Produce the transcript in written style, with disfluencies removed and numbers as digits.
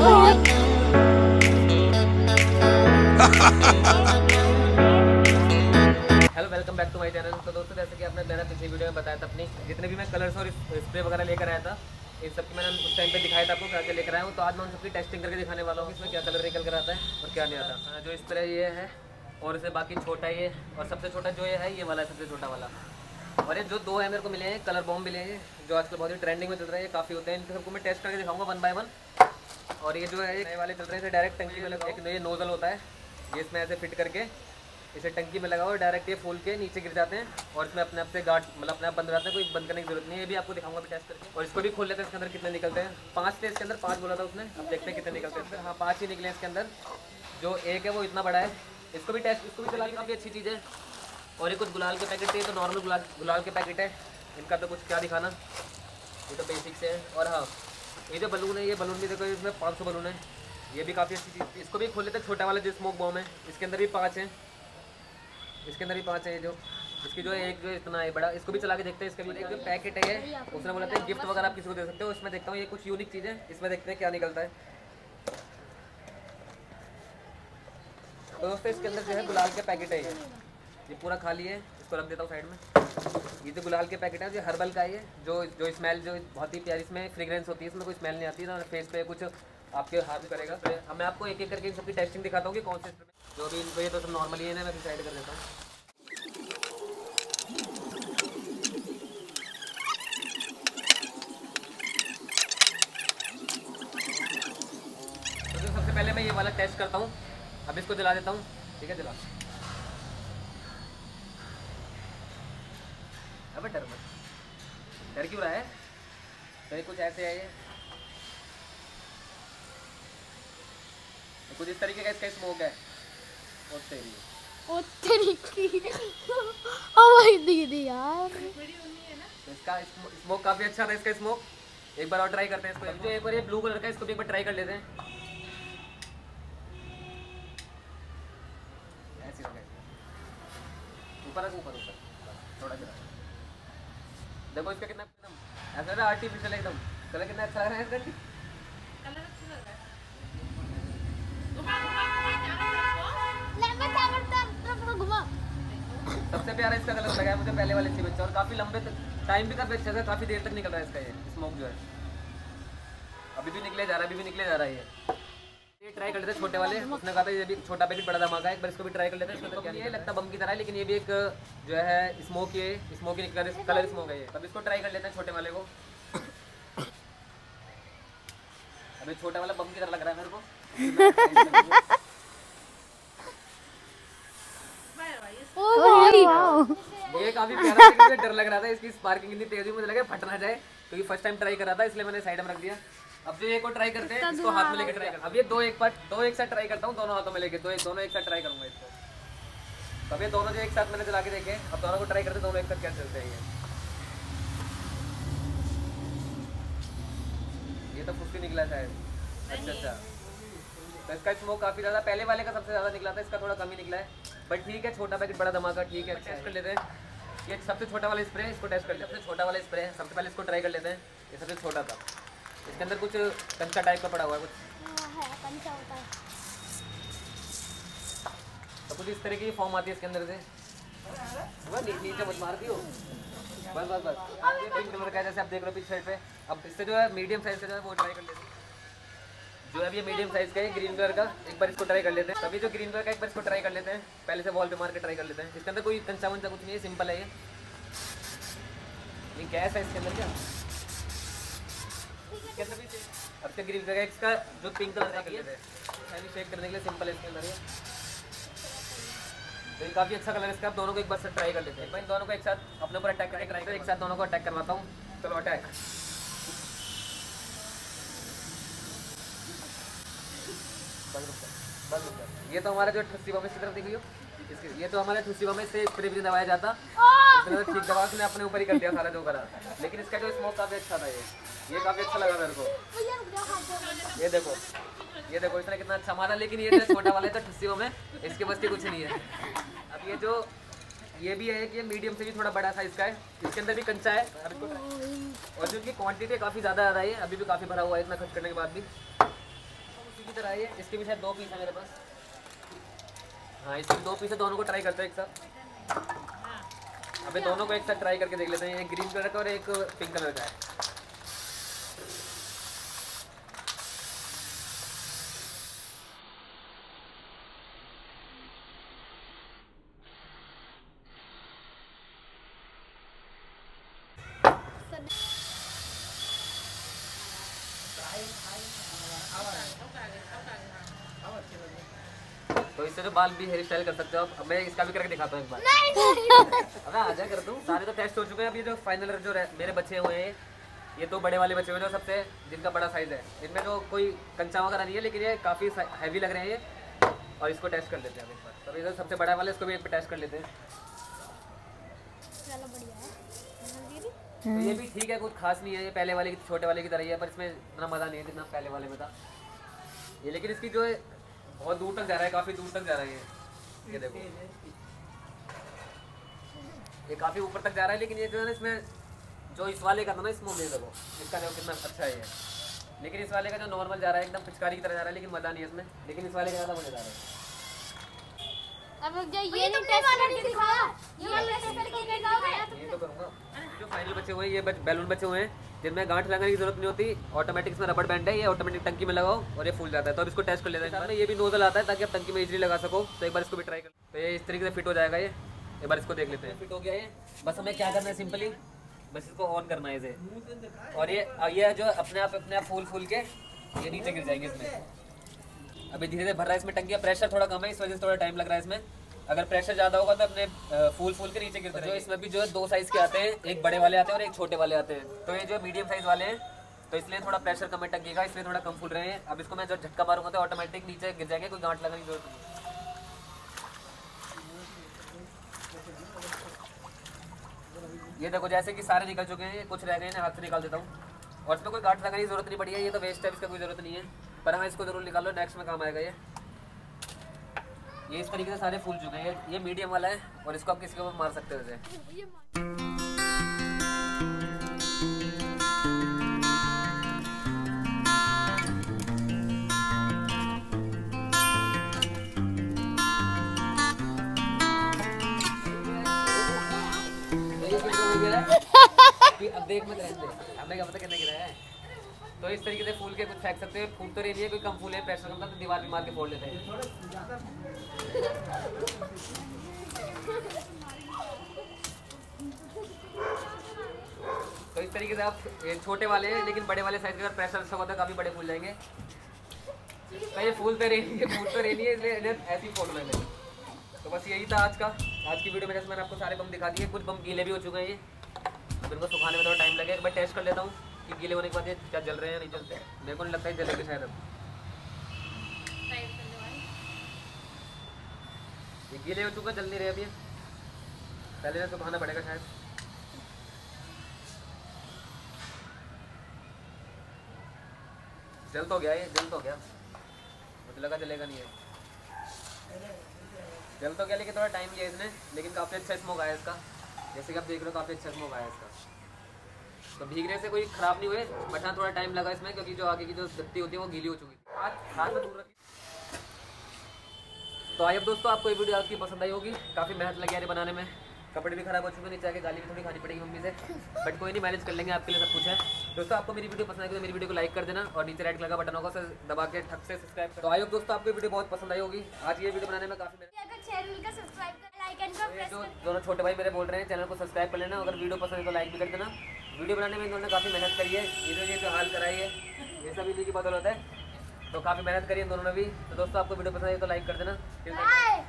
Hello welcome back to my channel. तो दोस्तों जैसे कि आपने मैंने पिछली वीडियो में बताया था, अपनी जितने भी मैं कलर्स और स्प्रे वगैरह लेकर आया था, इन सब की मैंने उस टाइम पे दिखाया था आपको क्या क्या लेकर आया हूँ। तो आज मैं उन सबकी टेस्टिंग करके दिखाने वाला हूँ, इसमें क्या कलर निकल कर आता है और क्या नहीं आता। जो स्प्रे ये है और इसे बाकी छोटा ये और सबसे छोटा जो ये है ये वाला है, सबसे छोटा वाला। और ये जो दो है मेरे को मिले हैं कलर बॉम्ब मिले हैं, जो आजकल बहुत ही ट्रेंडिंग में चल रहे हैं, काफ़ी होते हैं। इनके सबको मैं टेस्ट करके दिखाऊंगा वन बाय वन। और ये जो है नए वाले चल रहे हैं, डायरेक्ट टंकी में लगा, एक ये नोजल होता है, ये इसमें ऐसे फिट करके इसे टंकी में लगाओ और डायरेक्ट ये फूल के नीचे गिर जाते हैं और इसमें अपने आप से गार्ड मतलब अपने आप बंद रहते हैं, कोई बंद करने की जरूरत नहीं है। ये भी आपको दिखाऊंगा भी टेस्ट करके। और इसको भी खोल लेते हैं, इसके अंदर कितने निकलते हैं। 5 थे इसके अंदर, 5 बोला था उसने, अब देखते हैं कितने निकलते हैं। हाँ 5 ही निकले इसके अंदर। जो एक है वो इतना बड़ा है, इसको भी टेस्ट, इसको भी चला के काफ़ी अच्छी चीज़ है। और ये कुछ गुलाल के पैकेट थे, तो नॉर्मल गुलाल के पैकेट है, इनका तो कुछ क्या दिखाना, ये तो बेसिक से है। और हाँ ये जो बलून है, ये बलून भी देखो, इसमें 500 बलून है, ये भी काफ़ी अच्छी चीज़। इसको भी खोल लेते हैं। छोटा वाला जो स्मोक बॉम्ब है, इसके अंदर भी 5 हैं, इसके अंदर भी 5 है। ये जो इसकी जो है एक जो इतना है बड़ा, इसको भी चला के देखते हैं। इसका भी एक जो पैकेट है, उसने बोला था गिफ्ट वगैरह आप किसी को दे सकते हो। इसमें देखता हूँ ये कुछ यूनिक चीज़ है, इसमें देखते हैं क्या निकलता है। तो दोस्तों इसके अंदर जो है गुलाल के पैकेट है, ये पूरा खाली है, इसको रख देता हूँ साइड में। ये जो गुलाल के पैकेट है जो हर्बल का है, जो स्मेल जो बहुत ही प्यारी इसमें फ्रेग्रेंस होती है, इसमें कोई स्मेल नहीं आती ना, फेस पे कुछ आपके हाथ में करेगा। अब मैं आपको एक एक करके इन सबकी टेस्टिंग दिखाता हूँ कि कौन से जो भी इनको, ये तो सब नॉर्मली है ना, मैं साइड कर देता हूँ। तो सबसे पहले मैं ये वाला टेस्ट करता हूँ, अब इसको जला देता हूँ। ठीक है, जला। अब डर मत, डर क्यों रहा है? तो ये कुछ ऐसे है, ये कुछ इस तरीके का इसका स्मोक है। ओ तेरी ओ भाई दीदी यार, तो इसका स्मोक काफ़ी अच्छा था, इसका स्मोक। एक बार और ट्राई करते हैं इसको। जो एक बार ये ब्लू कलर का, इसको भी एक बार ट्राई कर लेते हैं। ऐसे हो गया, ऊपर ऊपर ऊपर थोड़ा सा देखो इसका कितना एकदम ऐसा ना आर्टिफिशियल एकदम। कलर कितना अच्छा लग रहा है इसका, कलर अच्छा लग रहा है। सबसे प्यारा इसका कलर लगा है मुझे पहले वाले से, और काफ़ी लंबे टाइम भी काफ़ी अच्छा था, काफ़ी देर तक निकल रहा है इसका ये स्मोक जो है। अभी भी निकले जा रहा है, अभी भी निकले जा रहा है। ये ट्राई कर लेते हैं छोटे वाले, उसने कहा था ये भी छोटा पैकेट बड़ा धमाका है, एक बार इसको भी ट्राई कर लेते हैं। इसको ये लगता है बम की तरह है, लेकिन ये भी एक जो है स्मोक, ये स्मोकी कलर स्मोक है ये। अब इसको ट्राई कर लेते हैं छोटे वाले को। अभी छोटा वाला बम की तरह लग रहा है मेरे को। ये काफी प्यारा, मुझे डर लग रहा था, इसकी स्पार्किंग इतनी तेज हुई, मुझे लगा फट ना जाए, क्योंकि फर्स्ट टाइम ट्राई कर रहा था, इसलिए मैंने साइड में रख दिया। अब जो ये को ट्राई करते हैं, इसको हाथ में लेकर ट्राई करते हैं। अब ये दो एक साथ ट्राई करता हूँ, दोनों हाथों में लेके दोनों एक साथ ट्राई करूंगा इसको। अब ये दोनों जो एक साथ मैंने चला के देखे, अब दोनों को ट्राई करते दोनों एक साथ कैसे चलते हैं। ये तो फुस्सी निकला शायद। अच्छा, तो इसका स्मोक काफ़ी ज़्यादा, पहले वाले का सबसे ज़्यादा निकला था, इसका थोड़ा कम ही निकला है, बट ठीक है। छोटा पैकेट बड़ा धमाका, ठीक है। टेस्ट कर लेते हैं। ये सबसे छोटा वाला स्प्रे है, इसको टेस्ट कर लेते हैं। सबसे छोटा वाला स्प्रे है, सबसे पहले इसको ट्राई कर लेते हैं। ये सबसे छोटा था, इसके अंदर कुछ कंचा टाइप का पड़ा हुआ है, कुछ कंचा होता है, तो कुछ इस तरह की फॉर्म आती है इसके अंदर से। नीचे मत मार दियो, बस बस बस। पिंक कलर का है, जैसे आप देख रहे हो पीछे साइड पे। अब इससे जो है मीडियम साइज का जो है वो ट्राई कर लेते हैं। जो है ये मीडियम साइज का है, ग्रीन कलर का, एक बार इसको ट्राई कर लेते हैं। तभी जो ग्रीन कलर का एक बार इसको ट्राई कर लेते हैं, पहले से वॉल पे मार के ट्राई कर लेते हैं। इसके अंदर कोई कंचा वंचा कुछ नहीं है, सिंपल है ये गैस है इसके अंदर क्या। इसके अंदर भी अब से ग्रीन कलर का, इसका जो पिंक कलर का कर लेते हैं, शेक करने के लिए सिंपल है इसके अंदर ये। तो ये काफ़ी अच्छा कलर है इसका। आप दोनों को एक बार से ट्राई कर लेते हैं। इन दोनों को एक साथ अपने ऊपर अटैक करके ट्राई करें, एक साथ दोनों को अटैक करवाता हूँ। चलो अटैक। ये तो हमारा जो ठुस्सी बम की तरफ देखिए, ये तो हमारा ठुस्सी बम से स्प्रे भी दबाया जाता, ठीक दबा के अपने ऊपर ही कर दिया सारा जो करा। लेकिन इसका जो स्मोक काफ़ी अच्छा था, ये काफ़ी अच्छा लगा मेरे को। ये देखो इसने कितना अच्छा मारा, लेकिन ये जो छोटा वाला है तो ठुस्सी बम है, इसके बस के कुछ नहीं है। अब ये जो ये भी है कि मीडियम से भी थोड़ा बड़ा साइज का है, इसके अंदर भी कंचा है। और जो इनकी क्वांटिटी काफ़ी ज़्यादा आ रही है, अभी भी काफ़ी भरा हुआ है इतना खर्च करने के बाद भी। की तरह है ये, इसके भी शायद 2 पीस है मेरे पास। हाँ इसके 2 पीस है, दोनों को ट्राई करते हैं एक साथ। अबे दोनों को एक साथ ट्राई करके देख लेते हैं, एक ग्रीन कलर का और एक पिंक कलर का है। तो इससे जो बाल भी हेयर स्टाइल कर सकते हो आप। अब मैं इसका भी करके दिखाता हूँ एक बार। अबे आजा कर दूँ, सारे तो टेस्ट हो चुके हैं। अब ये जो फाइनल जो मेरे बच्चे हुए हैं, ये 2 बड़े वाले बच्चे हुए हैं, जो सबसे जिनका बड़ा साइज़ है। इनमें जो कोई कंचा वगैरह नहीं है, लेकिन ये काफ़ी हैवी लग रहे हैं ये। और इसको टेस्ट कर लेते हैं एक बार। तो ये सबसे बड़ा वाले, इसको भी एक पे टेस्ट कर लेते हैं। चलो बढ़िया है। तो ये भी ठीक है, कुछ खास नहीं है, ये पहले वाले की छोटे वाले की तरह ही है, पर इसमें इतना मज़ा नहीं है जितना पहले वाले में था ये। लेकिन इसकी जो है बहुत दूर तक जा रहा है, काफ़ी दूर तक जा रहा है ये देखो, ये काफ़ी ऊपर तक जा रहा है। लेकिन ये जो है ना, इसमें जो इस वाले का था ना, इसमें देखो इसका देखो कितना अच्छा है ये। लेकिन इस वाले का जो नॉर्मल जा रहा है, एकदम पिचकारी की तरह जा रहा है, लेकिन मज़ा नहीं है इसमें। लेकिन इस वाले का ज़्यादा मज़ेदार है। अब जो ये नहीं टेस्ट करके दिखाया, ये वाला टेस्ट करके दिखाया। ये तो करूँगा। जो फाइनल बचे हुए हैं, ये बैलून बचे हुए हैं, जिनमें गांठ लगाने की जरूरत नहीं होती। ऑटोमेटिक इसमें रबड़ बैंड है, ये ऑटोमेटिक टंकी में लगाओ और ये फूल जाता है। तो अब इसको टेस्ट कर लेते हैं। ये भी नोजल आता है ताकि आप टंकी में इजीली लगा सको। तो एक बार इसको भी ट्राई कर। तो ये इस तरीके से फिट हो जाएगा ये। एक बार इसको देख लेते हैं। फिट हो गया ये। बस हमें क्या करना है, सिंपली बस इसको ऑन करना है इसे, और ये जो अपने आप फूल के ये नीचे गिर जाएंगे इसमें। अभी धीरे धीरे भर रहा है इसमें टंकी, प्रेशर थोड़ा कम है, इस वजह से थोड़ा टाइम लग रहा है इसमें। अगर प्रेशर ज़्यादा होगा तो अपने फूल के नीचे गिरते हैं। जो इसमें भी जो है 2 साइज़ के आते हैं, एक बड़े वाले आते हैं और एक छोटे वाले आते हैं। तो ये जो मीडियम साइज़ वाले हैं, तो इसलिए थोड़ा प्रेशर कम है टंकी का, इसलिए थोड़ा कम फूल रहे हैं। अब इसको मैं जब झटका मारूंगा तो ऑटोमेटिक नीचे गिर जाएंगे, कोई गांठ लगाने की जरूरत नहीं। ये देखो जैसे कि सारे निकल चुके हैं, कुछ रह गए हैं, हाथ से निकाल देता हूँ। और इसमें कोई गांठ लगाने की जरूरत नहीं पड़ी है, ये तो वेस्ट है, इसका कोई जरूरत नहीं है। पर हाँ इसको जरूर निकालो, नेक्स्ट में काम आएगा ये इस तरीके से सारे फूल चुके हैं। ये मीडियम वाला है और इसको आप किसी को मार सकते हो इसे। अब देख मत रहने दे, हमें क्या पता कितना गिरा है। तो इस तरीके से फूल के कुछ फेंक सकते हैं। फूल तो नहीं है, कोई कम फूल है, प्रेशर कम था तो दीवार भी मार के फोड़ लेते हैं। तो इस तरीके से आप छोटे वाले हैं, लेकिन बड़े वाले साइज का अगर प्रेशर अच्छा होता है काफ़ी बड़े फूल जाएंगे। तो ये फूल तो रेनी है, फूल तो रेनी है, इसलिए ऐसी फोड़ मैंने। तो बस यही था आज की वीडियो में। जैसे मैंने आपको सारे बम दिखा दिए, कुछ बम गीले भी हो चुके हैं ये। अब इनको सुखाने में थोड़ा टाइम लगेगा। एक बार टेस्ट कर लेता हूँ कि गीले होने के बाद ये क्या जल रहे हैं या नहीं जलते। मेरे को नहीं लगता है जलेंगे शायद। अब ये गीले हो चुके हैं, जल नहीं रहे अभी। पहले से सुखाना पड़ेगा शायद। जल तो गया, ये जल तो गया, मुझे लगा जलेगा नहीं है। जल तो गया, लेकिन थोड़ा टाइम लिया इसने, लेकिन काफ़ी अच्छा स्मोक आया इसका। जैसे कि आप देख रहे हो काफ़ी अच्छा स्मोक आया इसका। तो भीगने से कोई ख़राब नहीं हुए, बट हाँ थोड़ा टाइम लगा इसमें, क्योंकि जो आगे की जो गत्ती होती है वो गीली हो चुकी थी। हाथ में दूर रखी। तो आई अब दोस्तों आपको ये वीडियो आपकी पसंद आई होगी। काफ़ी मेहनत लगी यार बनाने में, कपड़े भी खराब हो चुके हैं, नीचे आके गाली भी थोड़ी खानी पड़ेगी मम्मी से, बट कोई नहीं, मैनेज कर लेंगे, आपके लिए सब कुछ है। दोस्तों आपको मेरी वीडियो पसंद आई तो मेरी वीडियो को लाइक कर देना, और नीचे रेड कलर का बटन होगा उसे दबा के ठक से सब्सक्राइब कर। तो आई होप दोस्तों आपको वीडियो बहुत पसंद आई होगी। आज ये वीडियो बनाने में काफ़ी जो दोनों छोटे भाई मेरे बोल रहे हैं चैनल को सब्सक्राइब कर लेना, अगर वीडियो पसंद है तो लाइक भी कर देना। वीडियो बनाने में इन्होंने काफ़ी मेहनत करी है, ये जो हाल कराई है ये सब इन्हीं की बदौलत है। तो काफ़ी मेहनत करी है दोनों ने भी। तो दोस्तों आपको वीडियो पसंद है तो लाइक कर देना।